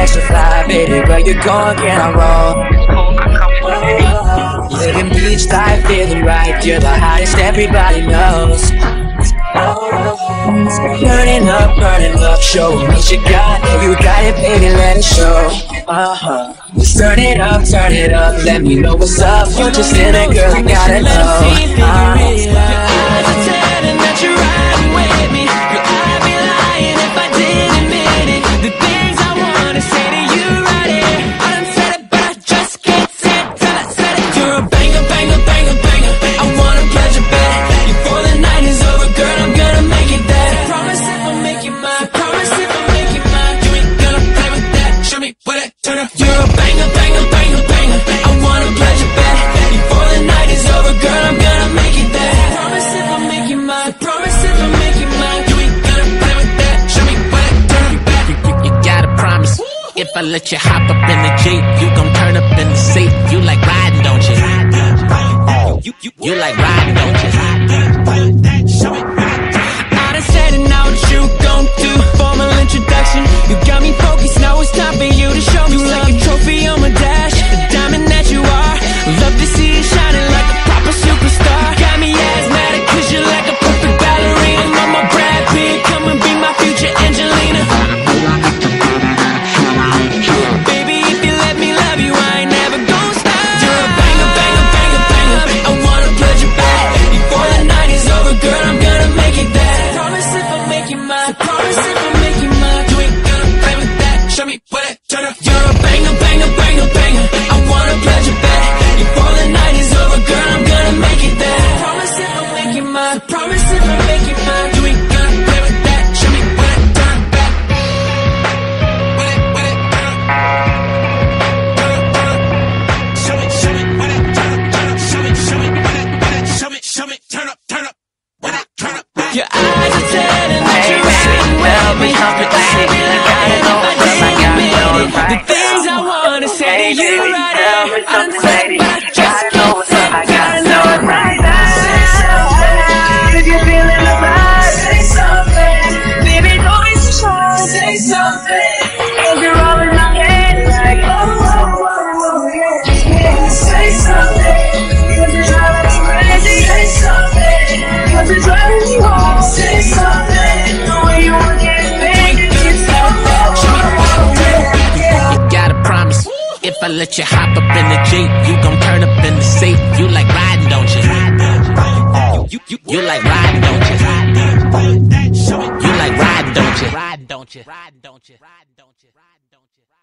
extra fly, baby, where you going, can I roll? Living beach life, feeling right, you're the hottest, everybody knows. Burning up, show me what you got it, baby, let it show. Just turn it up, let me know what's up. You just in it, girl, I gotta know. If I let you hop up in the Jeep, you gon' turn up in the seat. You like riding, don't you? You like riding, don't you? I done said and now what you gon' do. Formal introduction, you got me focused, now it's time for you to show me. You like a trophy on my dash, the diamond that you are. Love to see you shining like a proper superstar. Got me asthmatic cause you're like a perfect ballerina. Mama Brad Pitt, come and be my future Angelina. Your eyes are telling that you're riding with me. The things I wanna say to you right now, I'm saying, but I just can't say. Gotta know it right now. Say something if you're feeling alright. Say something, baby, don't be so shy. Say something, 'cause you're all in my head like yeah. Say something, 'cause you're driving me crazy. Say something, 'cause you're driving me home. Say something, the way you want it, baby, it's so you gotta promise, if I let you hop up in the Jeep, you gon' turn up in the seat. You like riding, don't you? You like riding, don't you? You like riding, don't you? Riding, don't you? Riding, don't you? Riding, don't you?